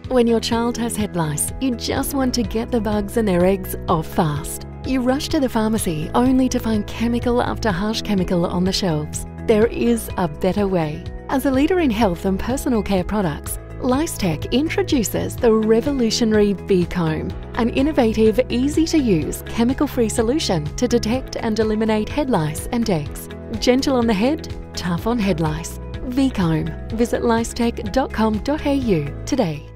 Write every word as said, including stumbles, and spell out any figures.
When your child has head lice, you just want to get the bugs and their eggs off fast. You rush to the pharmacy only to find chemical after harsh chemical on the shelves. There is a better way. As a leader in health and personal care products, Licetec introduces the revolutionary V-Comb, an innovative, easy-to-use, chemical-free solution to detect and eliminate head lice and eggs. Gentle on the head, tough on head lice. V-Comb. Visit licetec dot com dot a u today.